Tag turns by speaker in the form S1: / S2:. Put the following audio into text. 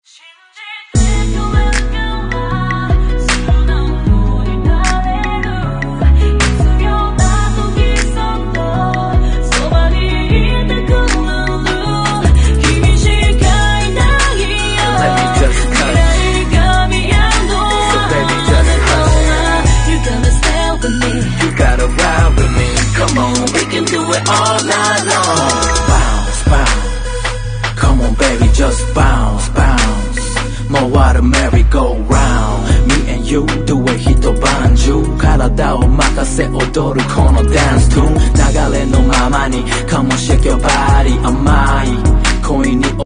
S1: Come on, we can do it all night long. Bounce, bounce. Come on, baby, just bounce, bounce. More water merry-go-round. Me and you do it, hito banju. 体を任せ踊るこのダンストゥーン。流れのままに Come on, shake your body. 甘い恋に